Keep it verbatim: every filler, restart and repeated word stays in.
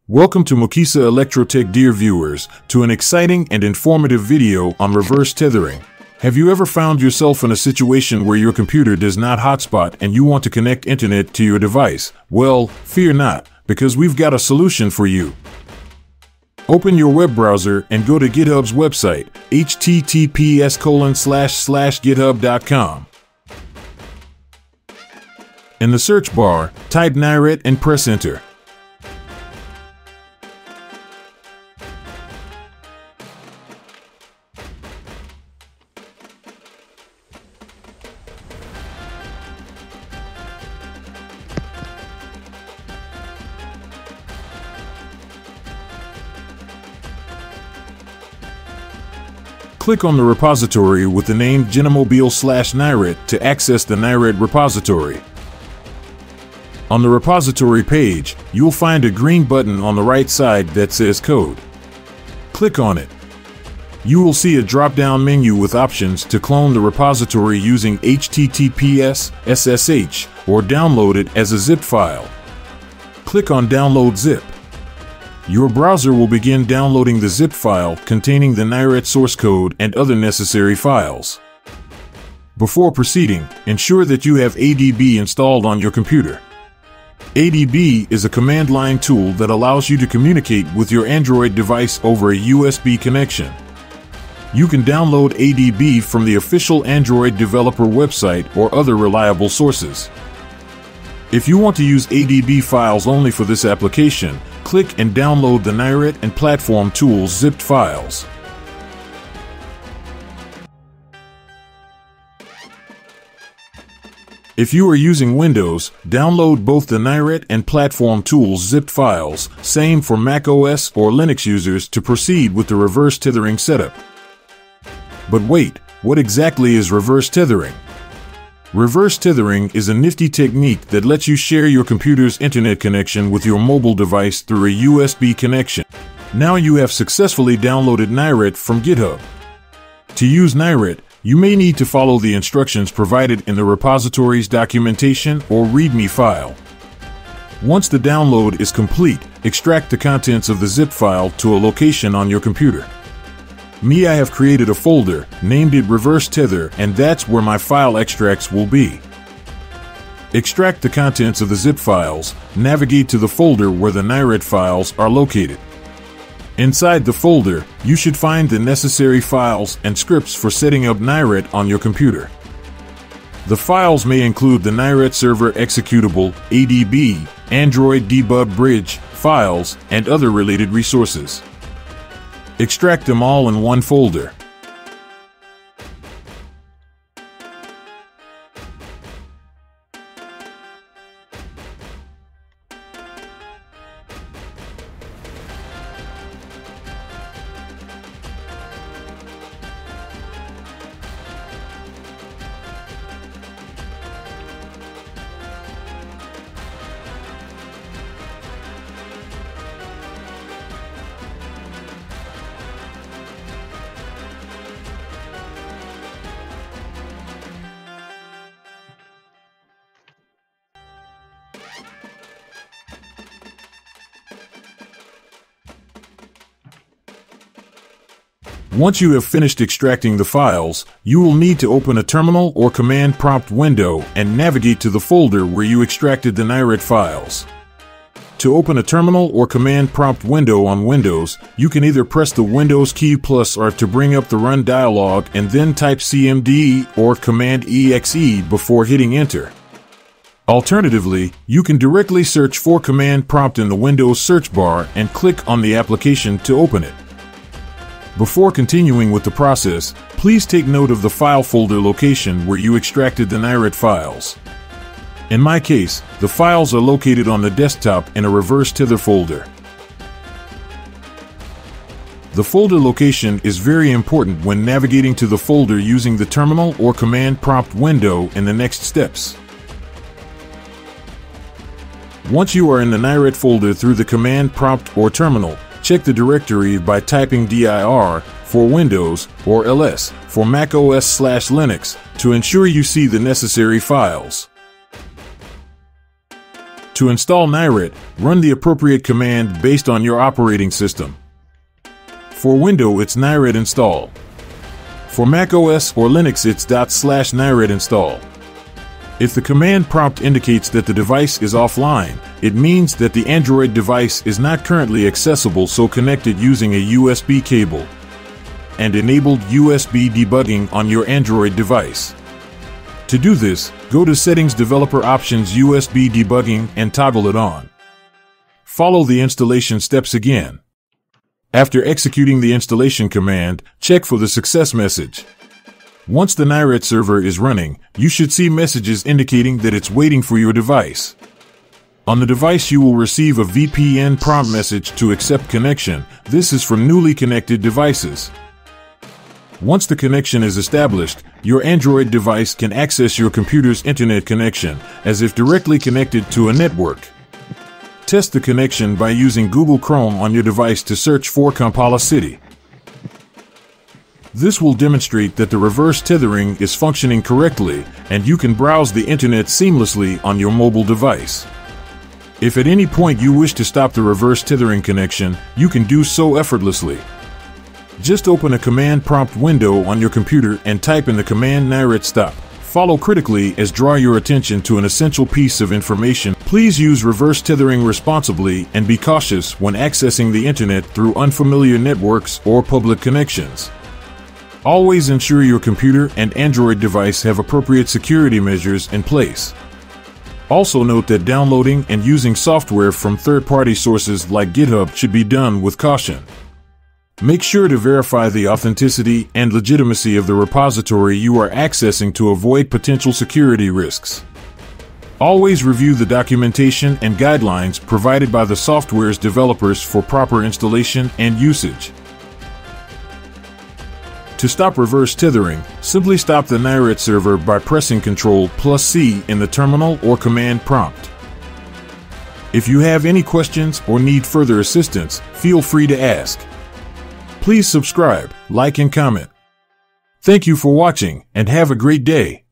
Welcome to Mokisa ELECTRO-TECH, dear viewers, to an exciting and informative video on reverse tethering. Have you ever found yourself in a situation where your computer does not hotspot and you want to connect internet to your device? Well, fear not, because we've got a solution for you. Open your web browser and go to GitHub's website, h t t p s colon slash slash github dot com. In the search bar, type Nairet and press enter. Click on the repository with the name Genimobile slash Nairet to access the Nairet repository. On the repository page, you'll find a green button on the right side that says Code. Click on it. You will see a drop-down menu with options to clone the repository using H T T P S, S S H, or download it as a zip file. Click on Download Zip. Your browser will begin downloading the zip file containing the Nairet source code and other necessary files. Before proceeding, ensure that you have A D B installed on your computer. A D B is a command line tool that allows you to communicate with your Android device over a U S B connection. You can download A D B from the official Android developer website or other reliable sources. If you want to use A D B files only for this application, click and download the Nairet and Platform Tools zipped files. If you are using Windows, download both the Nairet and Platform Tools zipped files, same for Mac O S or Linux users, to proceed with the reverse tethering setup. But wait, what exactly is reverse tethering? Reverse tethering is a nifty technique that lets you share your computer's internet connection with your mobile device through a U S B connection. Now you have successfully downloaded Nairet from GitHub. To use Nairet, you may need to follow the instructions provided in the repository's documentation or README file. Once the download is complete, extract the contents of the zip file to a location on your computer. Me, I have created a folder, named it Reverse Tether, and that's where my file extracts will be. Extract the contents of the zip files, navigate to the folder where the Nairet files are located. Inside the folder, you should find the necessary files and scripts for setting up Nairet on your computer. The files may include the Nairet server executable, A D B, Android debug bridge, files, and other related resources. Extract them all in one folder. Once you have finished extracting the files, you will need to open a terminal or command prompt window and navigate to the folder where you extracted the Nairet files. To open a terminal or command prompt window on Windows, you can either press the Windows key plus R to bring up the Run dialog and then type C M D or Command E X E before hitting Enter. Alternatively, you can directly search for command prompt in the Windows search bar and click on the application to open it. Before continuing with the process, please take note of the file folder location where you extracted the Nairet files. In my case, the files are located on the desktop in a reverse tether folder. The folder location is very important when navigating to the folder using the terminal or command prompt window in the next steps. Once you are in the Nairet folder through the command prompt or terminal, check the directory by typing dir for Windows or ls for Mac O S slash Linux to ensure you see the necessary files. To install NIRET, run the appropriate command based on your operating system. For Windows, it's NIRET install. For macOS or Linux, it's dot slash NIRET install. If the command prompt indicates that the device is offline, it means that the Android device is not currently accessible, so connected using a U S B cable, and enabled U S B debugging on your Android device. To do this, go to Settings, Developer Options, U S B Debugging, and toggle it on. Follow the installation steps again. After executing the installation command, check for the success message. Once the NIRET server is running, you should see messages indicating that it's waiting for your device. On the device, you will receive a V P N prompt message to accept connection. This is for newly connected devices. Once the connection is established, your Android device can access your computer's internet connection as if directly connected to a network. Test the connection by using Google Chrome on your device to search for Kampala City. This will demonstrate that the reverse tethering is functioning correctly, and you can browse the internet seamlessly on your mobile device. If at any point you wish to stop the reverse tethering connection, you can do so effortlessly. Just open a command prompt window on your computer and type in the command NIRET stop. Follow critically as draw your attention to an essential piece of information. Please use reverse tethering responsibly and be cautious when accessing the internet through unfamiliar networks or public connections. Always ensure your computer and Android device have appropriate security measures in place. Also note that downloading and using software from third-party sources like GitHub should be done with caution. Make sure to verify the authenticity and legitimacy of the repository you are accessing to avoid potential security risks. Always review the documentation and guidelines provided by the software's developers for proper installation and usage. To stop reverse tethering, simply stop the NIRET server by pressing control plus C in the terminal or command prompt. If you have any questions or need further assistance, feel free to ask. Please subscribe, like, and comment. Thank you for watching, and have a great day.